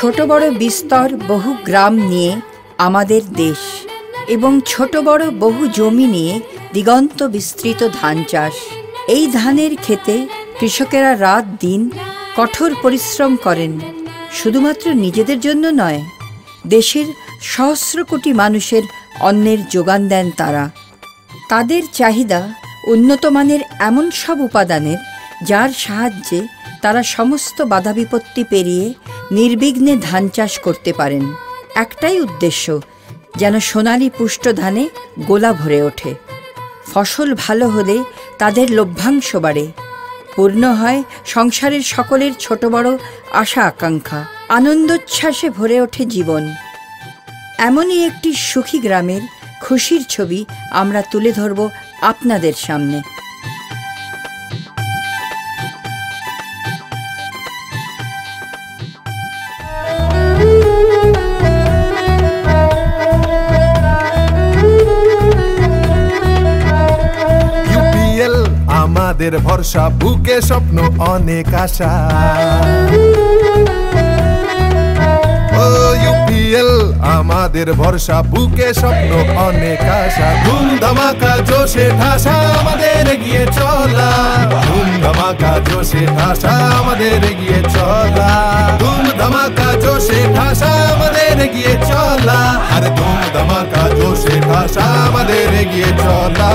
ছোট বড় বিস্তর বহু গ্রাম নিয়ে আমাদের দেশ এবং ছোট বড় বহু জমি নিয়ে দিগন্ত বিস্তৃত ধান চাষ। এই ধানের ক্ষেতে কৃষকেরা রাত দিন কঠোর পরিশ্রম করেন, শুধুমাত্র নিজেদের জন্য নয়, দেশের সহস্র কোটি মানুষের অন্নের যোগান দেন তারা। তাদের চাহিদা উন্নত মানের এমন সব উপাদানের যার সাহায্যে তারা সমস্ত বাধা বিপত্তি পেরিয়ে নির্বিঘ্নে ধান চাষ করতে পারেন। একটাই উদ্দেশ্য, যেন সোনালি পুষ্ট ধানে গোলা ভরে ওঠে। ফসল ভালো হলে তাদের লভ্যাংশ বাড়ে, পূর্ণ হয় সংসারের সকলের ছোট বড় আশা আকাঙ্ক্ষা, আনন্দোচ্ছ্বাসে ভরে ওঠে জীবন। এমনই একটি সুখী গ্রামের খুশির ছবি আমরা তুলে ধরব আপনাদের সামনে। ইউপিএল আমাদের ভরসা, বুকে স্বপ্ন অনেক আশা। ইউপিএল আমাদের ভরসা, বুকে স্বপ্ন অনেক আশা। ধুম ধামাকা জোশে ঠাসা আমাদের এগিয়ে চলা, ধুম ধামাকা জোশে ঠাসা আমাদের এগিয়ে চলা, ধুম ধামাকা জোশে ঠাসা আমাদের এগিয়ে চলা, আরে ধুম ধামাকা জোশে ঠাসা আমাদের এগিয়ে চলা।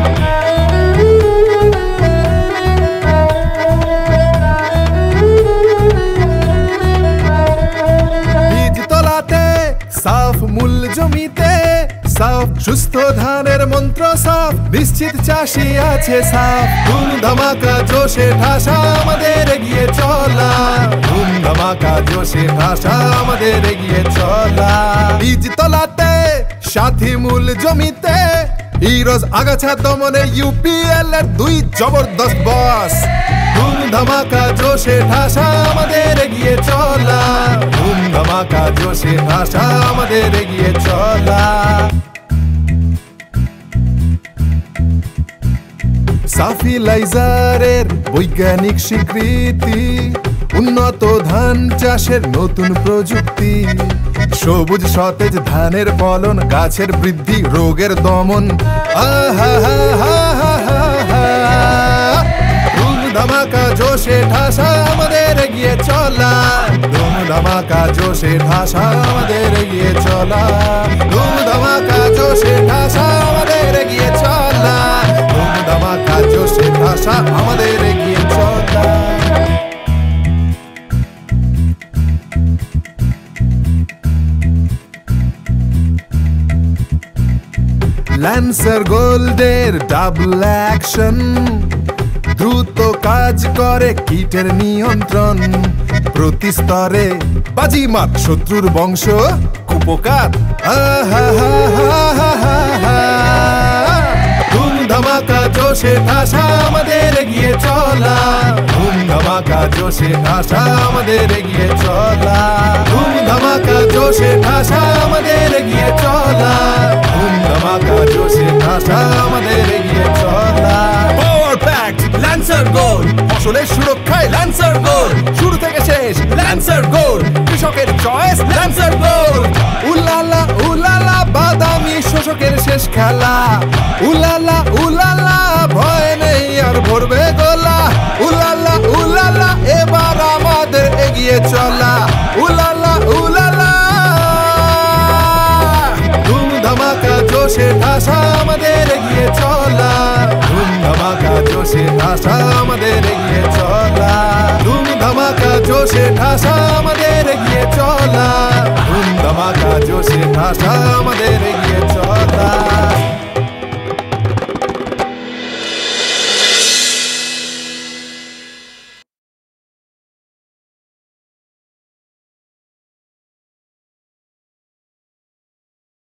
সাফ মূল জমিতে সাফ, সুস্থ ধানের মন্ত্র সাফ, নিশ্চিত চাষি আছে সাফ। ধুম ধামাকা জোশে ঠাসা আমাদের এগিয়ে চলা, ধুম ধামাকা জোশে ঠাসা আমাদের এগিয়ে চলা। বীজ তলাতে সাথী মূল জমিতে হিরোজ আগাছা দমনে ইউপিএল এর দুই জবরদস্ত বস। ধুম ধামাকা জোশে ঠাসা আমাদের এগিয়ে চলা, ধুম ধামাকা জোশে ঠাসা আমাদের এগিয়ে চলা। সাফিলাইজারের বৈজ্ঞানিক স্বীকৃতি, উন্নত ধান চাষের নতুন প্রযুক্তি, সবুজ সতেজ ধানের ফলন, গাছের বৃদ্ধি, রোগের দমন। আহা হা হা হা হা, ধুম ধামাকা জোশে ঠাসা আমাদের এগিয়ে চলা, ধুম ধামাকা জোশে ঠাসা আমাদের এগিয়ে চলা, ধুম ধামাকা জোশে ঠাসা আমাদের এগিয়ে চলা, ধুম ধামাকা জোশে ঠাসা আমাদের এগিয়ে চলা। ল্যান্সার গোল্ডের ডাবল অ্যাকশন, দ্রুত কাজ করে কীটের নিয়ন্ত্রণ, প্রতি স্তরে বাজিমাত শত্রুর বংশ কুপোকাত। ধুম ধামাকা জোশে ঠাসা আমাদের এগিয়ে চলা, ধুম ধামাকা জোশে ঠাসা আমাদের এগিয়ে চলা, ধুম ধামাকা জোশে ঠাসা আমাদের এগিয়ে চলা, ধুম ধামাকা জোশে ঠাসা আমাদের এগিয়ে চলা। ল্যান্সার গোল্ড, ফসলের সুরক্ষায় ল্যান্সার গোল্ড, শুরু থেকে শেষ ল্যান্সার গোল্ড, কৃষকের চয়েস ল্যান্সার গোল্ড। উলালা উলালা বাদামি শোষকের শেষ খেলা, উলালা উলালা ভয় নেই আর ভরবে গোলা, উলালা উলালা এবার আমাদের এগিয়ে চলা, উলালা উলালা। ধুম ধামাকা জোশে ঠাসা আমাদের এগিয়ে চলা, ধুম ধামাকা জোশে ঠাসা আমাদের এগিয়ে চলা, ধুম ধামাকা জোশে ঠাসা আমাদের এগিয়ে চলা, ধুম ধামাকা জোশে ঠাসা আমাদের